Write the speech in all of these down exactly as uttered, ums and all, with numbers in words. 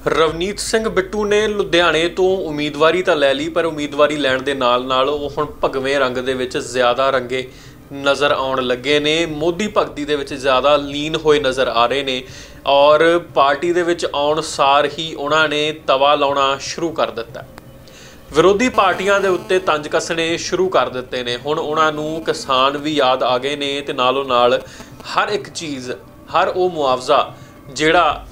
ਰਵਨੀਤ ਸਿੰਘ ਬਿੱਟੂ ਨੇ ਲੁਧਿਆਣੇ ਤੋਂ ਉਮੀਦਵਾਰੀ ਤਾਂ ਲੈ ਲਈ, ਪਰ ਉਮੀਦਵਾਰੀ ਲੈਣ ਦੇ ਨਾਲ ਨਾਲ ਉਹ ਹੁਣ ਭਗਵੇਂ ਰੰਗ ਦੇ ਵਿੱਚ ਜ਼ਿਆਦਾ ਰੰਗੇ ਨਜ਼ਰ ਆਉਣ ਲੱਗੇ ਨੇ। ਮੋਦੀ ਭਗਤੀ ਦੇ ਵਿੱਚ ਜ਼ਿਆਦਾ ਲੀਨ ਹੋਏ ਨਜ਼ਰ ਆ ਰਹੇ ਨੇ ਔਰ ਪਾਰਟੀ ਦੇ ਵਿੱਚ ਆਉਣ ਸਾਰ ਹੀ ਉਹਨਾਂ ਨੇ ਤਵਾ ਲਾਉਣਾ ਸ਼ੁਰੂ ਕਰ ਦਿੱਤਾ। ਵਿਰੋਧੀ ਪਾਰਟੀਆਂ ਦੇ ਉੱਤੇ ਤੰਜ ਕੱਸਣੇ ਸ਼ੁਰੂ ਕਰ ਦਿੱਤੇ ਨੇ। ਹੁਣ ਉਹਨਾਂ ਨੂੰ ਕਿਸਾਨ ਵੀ ਯਾਦ ਆ ਗਏ ਨੇ ਤੇ ਨਾਲੋਂ ਨਾਲ ਹਰ ਇੱਕ ਚੀਜ਼, ਹਰ ਉਹ ਮੁਆਵਜ਼ਾ ਜਿਹੜਾ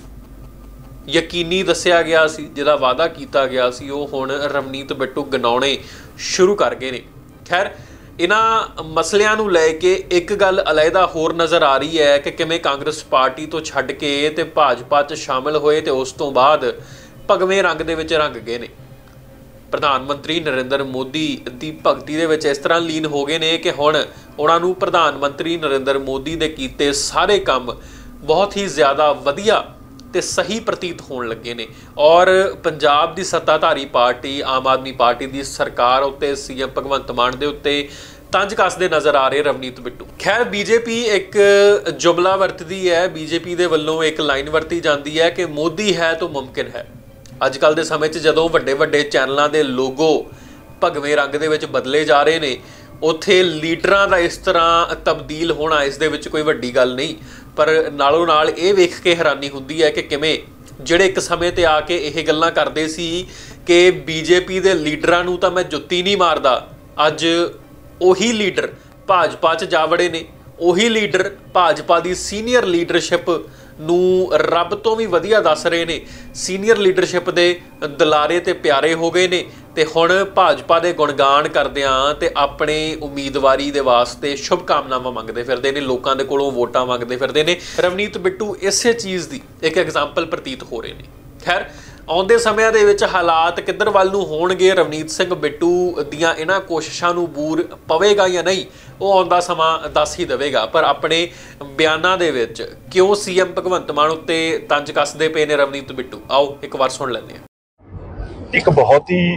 ਯਕੀਨੀ ਦੱਸਿਆ ਗਿਆ ਸੀ, ਜਿਹਦਾ ਵਾਅਦਾ ਕੀਤਾ ਗਿਆ ਸੀ, ਉਹ ਹੁਣ ਰਵਨੀਤ ਬਿੱਟੂ ਗਨਾਉਣੇ ਸ਼ੁਰੂ ਕਰ ਗਏ ਨੇ। ਖੈਰ, ਇਹਨਾਂ ਮਸਲਿਆਂ ਨੂੰ ਲੈ ਕੇ ਇੱਕ ਗੱਲ ਅਲੱਗਾ ਹੋਰ ਨਜ਼ਰ ਆ ਰਹੀ ਹੈ ਕਿ ਕਿਵੇਂ ਕਾਂਗਰਸ ਪਾਰਟੀ ਤੋਂ ਛੱਡ ਕੇ ਤੇ ਭਾਜਪਾ 'ਚ ਸ਼ਾਮਿਲ ਹੋਏ ਤੇ ਉਸ ਤੋਂ ਬਾਅਦ ਭਗਵੇਂ ਰੰਗ ਦੇ ਵਿੱਚ ਰੰਗ ਗਏ ਨੇ। ਪ੍ਰਧਾਨ ਮੰਤਰੀ ਨਰਿੰਦਰ ਮੋਦੀ ਦੀ ਭਗਤੀ ਦੇ ਵਿੱਚ ਇਸ ਤਰ੍ਹਾਂ ਲੀਨ ਹੋ ਗਏ ਨੇ ਕਿ ਹੁਣ ਉਹਨਾਂ ਨੂੰ ਪ੍ਰਧਾਨ ਮੰਤਰੀ ਨਰਿੰਦਰ ਮੋਦੀ ਦੇ ਕੀਤੇ ਸਾਰੇ ਕੰਮ ਬਹੁਤ ਹੀ ਜ਼ਿਆਦਾ ਵਧੀਆ ਤੇ ਸਹੀ ਪ੍ਰਤੀਤ ਹੋਣ ਲੱਗੇ ਨੇ ਔਰ ਪੰਜਾਬ ਦੀ ਸੱਤਾਧਾਰੀ ਪਾਰਟੀ ਆਮ ਆਦਮੀ ਪਾਰਟੀ ਦੀ ਸਰਕਾਰ ਉੱਤੇ ਸੀਐਮ ਭਗਵੰਤ ਮਾਨ ਦੇ ਉੱਤੇ ਤੰਜ ਕੱਸਦੇ ਨਜ਼ਰ ਆ ਰਹੇ ਰਵਨੀਤ ਬਿੱਟੂ। ਖੈਰ, ਬੀਜੇਪੀ ਇੱਕ ਜੁਮਲਾ ਵਰਤਦੀ ਹੈ, ਬੀਜੇਪੀ ਦੇ ਵੱਲੋਂ ਇੱਕ ਲਾਈਨ ਵਰਤੀ ਜਾਂਦੀ ਹੈ ਕਿ ਮੋਦੀ ਹੈ ਤਾਂ ਮੁਮਕਿਨ ਹੈ। ਅੱਜ ਕੱਲ੍ਹ ਦੇ ਸਮੇਂ 'ਚ ਜਦੋਂ ਵੱਡੇ ਵੱਡੇ ਚੈਨਲਾਂ ਦੇ ਲੋਗੋ ਭਗਵੇਂ ਰੰਗ ਦੇ ਵਿੱਚ ਬਦਲੇ ਜਾ ਰਹੇ ਨੇ, ਉੱਥੇ ਲੀਡਰਾਂ ਦਾ ਇਸ ਤਰ੍ਹਾਂ ਤਬਦੀਲ ਹੋਣਾ ਇਸ ਦੇ ਵਿੱਚ ਕੋਈ ਵੱਡੀ ਗੱਲ ਨਹੀਂ। ਪਰ ਨਾਲੋਂ ਨਾਲ ਇਹ ਵੇਖ ਕੇ ਹੈਰਾਨੀ ਹੁੰਦੀ ਹੈ ਕਿ ਕਿਵੇਂ ਜਿਹੜੇ ਇੱਕ ਸਮੇਂ 'ਤੇ ਆ ਕੇ ਇਹ ਗੱਲਾਂ ਕਰਦੇ ਸੀ ਕਿ ਬੀਜੇਪੀ ਦੇ ਲੀਡਰਾਂ ਨੂੰ ਤਾਂ ਮੈਂ ਜੁੱਤੀ ਨਹੀਂ ਮਾਰਦਾ, ਅੱਜ ਉਹੀ ਲੀਡਰ ਭਾਜਪਾ 'ਚ ਜਾ ਵੜੇ ਨੇ। ਉਹੀ ਲੀਡਰ ਭਾਜਪਾ ਦੀ ਸੀਨੀਅਰ ਲੀਡਰਸ਼ਿਪ ਨੂੰ ਰੱਬ ਤੋਂ ਵੀ ਵਧੀਆ ਦੱਸ ਰਹੇ ਨੇ, ਸੀਨੀਅਰ ਲੀਡਰਸ਼ਿਪ ਦੇ ਦੁਲਾਰੇ ਤੇ ਪਿਆਰੇ ਹੋ ਗਏ ਨੇ ਤੇ ਹੁਣ ਭਾਜਪਾ ਦੇ ਗੁਣਗਾਨ ਕਰਦਿਆਂ ਤੇ ਆਪਣੇ ਉਮੀਦਵਾਰੀ ਦੇ ਵਾਸਤੇ ਸ਼ੁਭ ਕਾਮਨਾਵਾਂ ਮੰਗਦੇ ਫਿਰਦੇ ਨੇ, ਲੋਕਾਂ ਦੇ ਕੋਲੋਂ ਵੋਟਾਂ ਮੰਗਦੇ ਫਿਰਦੇ ਨੇ। ਰਵਨੀਤ ਬਿੱਟੂ ਇਸੇ ਚੀਜ਼ ਦੀ ਇੱਕ ਐਗਜ਼ਾਮਪਲ ਪ੍ਰਤੀਤ ਹੋ ਰਹੇ ਨੇ। ਖੈਰ, ਆਉਂਦੇ ਸਮਿਆਂ ਦੇ ਵਿੱਚ ਹਾਲਾਤ ਕਿੱਧਰ ਵੱਲ ਨੂੰ ਹੋਣਗੇ, ਰਵਨੀਤ ਸਿੰਘ ਬਿੱਟੂ ਦੀਆਂ ਇਹਨਾਂ ਕੋਸ਼ਿਸ਼ਾਂ ਨੂੰ ਬੂਰ ਪਵੇਗਾ ਜਾਂ ਨਹੀਂ, ਉਹ ਆਉਂਦਾ ਸਮਾਂ ਦੱਸ ਹੀ ਦੇਵੇਗਾ। ਪਰ ਆਪਣੇ ਬਿਆਨਾਂ ਦੇ ਵਿੱਚ ਕਿਉਂ ਸੀਐਮ ਭਗਵੰਤ ਮਾਨ ਉੱਤੇ ਤੰਜ ਕੱਸਦੇ ਪਏ ਨੇ ਰਵਨੀਤ ਬਿੱਟੂ, ਆਓ ਇੱਕ ਵਾਰ ਸੁਣ ਲੈਂਦੇ ਹਾਂ। ਇੱਕ ਬਹੁਤ ਹੀ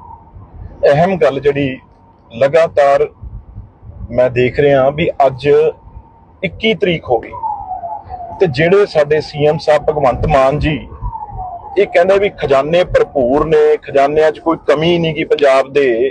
ਅਹਿਮ ਗੱਲ ਜਿਹੜੀ ਲਗਾਤਾਰ ਮੈਂ ਦੇਖ ਰਿਹਾ ਵੀ ਅੱਜ ਇੱਕੀ ਤਰੀਕ ਹੋ ਗਈ ਤੇ ਜਿਹੜੇ ਸਾਡੇ ਸੀਐਮ ਸਾਹਿਬ ਭਗਵੰਤ ਮਾਨ ਜੀ ਇਹ ਕਹਿੰਦੇ ਵੀ ਖਜ਼ਾਨੇ ਭਰਪੂਰ ਨੇ, ਖਜ਼ਾਨਿਆਂ 'ਚ ਕੋਈ ਕਮੀ ਨਹੀਂ ਗੀ। ਪੰਜਾਬ ਦੇ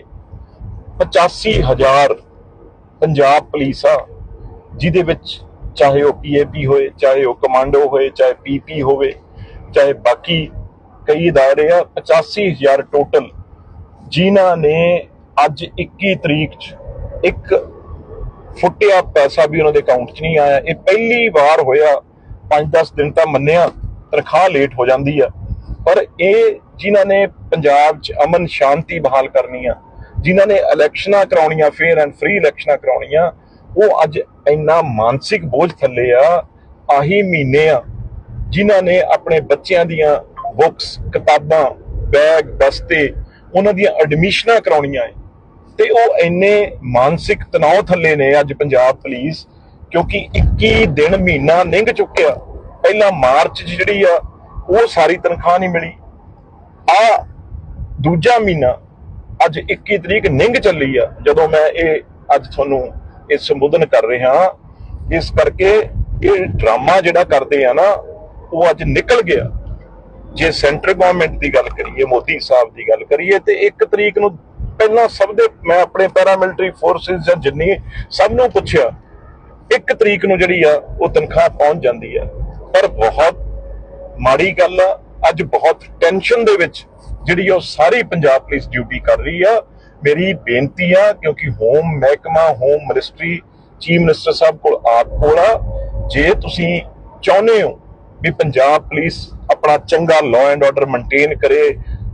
ਪਚਾਸੀ ਹਜ਼ਾਰ ਪੰਜਾਬ ਪੁਲਿਸ ਆ, ਜਿਹਦੇ ਵਿੱਚ ਚਾਹੇ ਉਹ ਪੀਏਪੀ ਹੋਏ, ਚਾਹੇ ਉਹ ਕਮਾਂਡੋ ਹੋਏ, ਚਾਹੇ ਪੀਪੀ ਹੋਵੇ, ਚਾਹੇ ਬਾਕੀ ਕਈ ਅਦਾਰੇ ਆ, ਪਚਾਸੀ ਹਜ਼ਾਰ ਟੋਟਲ, ਜਿਨ੍ਹਾਂ ਨੇ ਅੱਜ ਇੱਕੀ ਤਰੀਕ 'ਚ ਇੱਕ ਫੁੱਟਿਆ ਪੈਸਾ ਵੀ ਉਹਨਾਂ ਦੇ ਅਕਾਊਂਟ 'ਚ ਨਹੀਂ ਆਇਆ। ਇਹ ਪਹਿਲੀ ਵਾਰ ਹੋਇਆ। ਪੰਜ ਦਸ ਦਿਨ ਤਾਂ ਮੰਨਿਆ ਤਨਖਾਹ ਲੇਟ ਹੋ ਜਾਂਦੀ ਆ, ਪਰ ਇਹ ਜਿਨ੍ਹਾਂ ਨੇ ਪੰਜਾਬ 'ਚ ਅਮਨ ਸ਼ਾਂਤੀ ਬਹਾਲ ਕਰਨੀ ਆ, ਜਿਨ੍ਹਾਂ ਨੇ ਇਲੈਕਸ਼ਨਾਂ ਕਰਾਉਣੀਆਂ, ਫੇਅਰ ਐਂਡ ਫ੍ਰੀ ਇਲੈਕਸ਼ਨਾਂ ਕਰਾਉਣੀਆਂ, ਉਹ ਅੱਜ ਇੰਨਾ ਮਾਨਸਿਕ ਬੋਝ ਥੱਲੇ ਆ। ਆਹੀ ਮਹੀਨੇ ਆ ਜਿਨ੍ਹਾਂ ਨੇ ਆਪਣੇ ਬੱਚਿਆਂ ਦੀਆਂ ਬੁੱਕਸ, ਕਿਤਾਬਾਂ, ਬੈਗ, ਬਸਤੇ, ਉਹਨਾਂ ਦੀਆਂ ਐਡਮਿਸ਼ਨਾਂ ਕਰਾਉਣੀਆਂ ਹੈ ਤੇ ਉਹ ਇੰਨੇ ਮਾਨਸਿਕ ਤਣਾਅ ਥੱਲੇ ਨੇ ਅੱਜ ਪੰਜਾਬ ਪੁਲਿਸ, ਕਿਉਂਕਿ ਇੱਕੀ ਦਿਨ ਮਹੀਨਾ ਲੰਘ ਚੁੱਕਿਆ। ਪਹਿਲਾਂ ਮਾਰਚ 'ਚ ਜਿਹੜੀ ਆ ਉਹ ਸਾਰੀ ਤਨਖਾਹ ਨਹੀਂ ਮਿਲੀ, ਆ ਦੂਜਾ ਮਹੀਨਾ ਅੱਜ ਇੱਕੀ ਤਰੀਕ ਲੰਘ ਚੱਲੀ ਆ ਜਦੋਂ ਮੈਂ ਇਹ ਅੱਜ ਤੁਹਾਨੂੰ ਇਹ ਸੰਬੋਧਨ ਕਰ ਰਿਹਾ। ਇਸ ਕਰਕੇ ਇਹ ਡਰਾਮਾ ਜਿਹੜਾ ਕਰਦੇ ਆ ਨਾ, ਉਹ ਅੱਜ ਨਿਕਲ ਗਿਆ। ਜੇ ਸੈਂਟਰ ਗਵਰਨਮੈਂਟ ਦੀ ਗੱਲ ਕਰੀਏ, ਮੋਦੀ ਸਾਹਿਬ ਦੀ ਗੱਲ ਕਰੀਏ, ਤੇ ਇੱਕ ਤਰੀਕ ਨੂੰ ਪਹਿਲਾਂ ਸਭ ਦੇ, ਮੈਂ ਆਪਣੇ ਪੈਰਾਮਿਲਟਰੀ ਫੋਰਸਿਸ ਜਾਂ ਜਿੰਨੀ ਸਭ ਨੂੰ ਪੁੱਛਿਆ, ਇੱਕ ਤਰੀਕ ਨੂੰ ਜਿਹੜੀ ਆ ਉਹ ਤਨਖਾਹ ਪਹੁੰਚ ਜਾਂਦੀ ਆ। ਪਰ ਬਹੁਤ ਮਾੜੀ ਗੱਲ ਆ, ਅੱਜ ਬਹੁਤ ਟੈਨਸ਼ਨ ਦੇ ਵਿੱਚ ਜਿਹੜੀ ਉਹ ਸਾਰੀ ਪੰਜਾਬ ਪੁਲਿਸ ਡਿਊਟੀ ਕਰ ਰਹੀ ਆ। ਮੇਰੀ ਬੇਨਤੀ ਆ, ਕਿਉਂਕਿ ਹੋਮ ਮਹਿਕਮਾ, ਹੋਮ ਮਿਨਿਸਟਰੀ, ਚੀਫ ਮਿਨਿਸਟਰ ਸਾਹਿਬ ਕੋਲ ਆਪ ਕੋਲ ਆ, ਜੇ ਤੁਸੀਂ ਚਾਹੁੰਦੇ ਹੋ ਵੀ ਪੰਜਾਬ ਪੁਲਿਸ ਆਪਣਾ ਚੰਗਾ ਲਾਅ ਐਂਡ ਆਰਡਰ ਮੇਨਟੇਨ ਕਰੇ,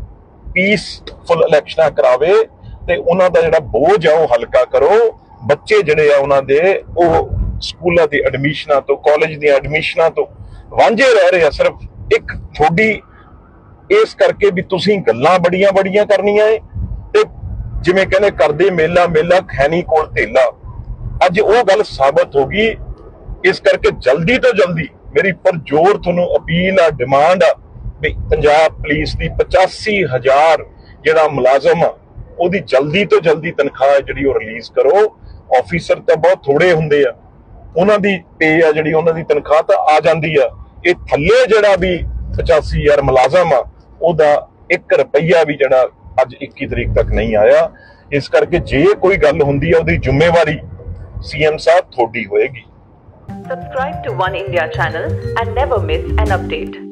ਪੀਸਫੁਲ ਇਲੈਕਸ਼ਨਾਂ ਕਰਾਵੇ, ਤੇ ਉਹਨਾਂ ਦਾ ਜਿਹੜਾ ਬੋਝ ਆ ਉਹ ਹਲਕਾ ਕਰੋ। ਬੱਚੇ ਜਿਹੜੇ ਆ ਉਹਨਾਂ ਦੇ ਉਹ ਸਕੂਲਾਂ ਦੀ ਐਡਮਿਸ਼ਨਾਂ ਤੋਂ, ਕਾਲਜ ਦੀਆਂ ਐਡਮਿਸ਼ਨਾਂ ਤੋਂ ਵਾਂਝੇ ਰਹਿ ਰਹੇ ਆ, ਸਿਰਫ ਇੱਕ ਤੁਹਾਡੀ ਇਸ ਕਰਕੇ ਵੀ ਤੁਸੀਂ ਗੱਲਾਂ ਬੜੀਆਂ ਬੜੀਆਂ ਕਰਨੀਆਂ ਏ ਤੇ ਜਿਵੇਂ ਕਹਿੰਦੇ ਕਰਦੇ ਮੇਲਾ ਮੇਲਾ ਖੈਣੀ ਕੋਲ ਧੇਲਾ। ਅੱਜ ਉਹ ਗੱਲ ਸਾਬਤ ਹੋ ਗਈ। ਇਸ ਕਰਕੇ ਜਲਦੀ ਤੋਂ ਜਲਦੀ ਮੇਰੀ ਪਰਜੋਰ ਤੁਹਾਨੂੰ ਅਪੀਲ ਆ, ਡਿਮਾਂਡ ਆ ਵੀ ਪੰਜਾਬ ਪੁਲਿਸ ਦੀ ਪਚਾਸੀ ਹਜ਼ਾਰ ਜਿਹੜਾ ਮੁਲਾਜ਼ਮ ਆ ਉਹਦੀ ਜਲਦੀ ਤੋਂ ਜਲਦੀ ਤਨਖਾਹ ਜਿਹੜੀ ਉਹ ਰਿਲੀਜ਼ ਕਰੋ। ਆਫੀਸਰ ਤਾਂ ਬਹੁਤ ਥੋੜੇ ਹੁੰਦੇ ਆ, ਉਹਨਾਂ ਦੀ ਪੇ ਆ ਜਿਹੜੀ, ਉਹਨਾਂ ਦੀ ਤਨਖਾਹ ਤਾਂ ਆ ਜਾਂਦੀ ਆ। ਇਹ ਥੱਲੇ ਜਿਹੜਾ ਵੀ ਪਚਾਸੀ ਹਜ਼ਾਰ ਮੁਲਾਜ਼ਮ ਆ ਉਹਦਾ ਇੱਕ ਰੁਪਈਆ ਵੀ ਜਿਹੜਾ ਅੱਜ ਇੱਕੀ ਤਰੀਕ ਤੱਕ ਨਹੀਂ ਆਇਆ। ਇਸ ਕਰਕੇ ਜੇ ਕੋਈ ਗੱਲ ਹੁੰਦੀ ਹੈ ਉਹਦੀ ਜ਼ਿੰਮੇਵਾਰੀ ਸੀਐਮ ਸਾਹਿਬ ਤੁਹਾਡੀ ਹੋਏਗੀ। Subscribe to One India channel and never miss an update.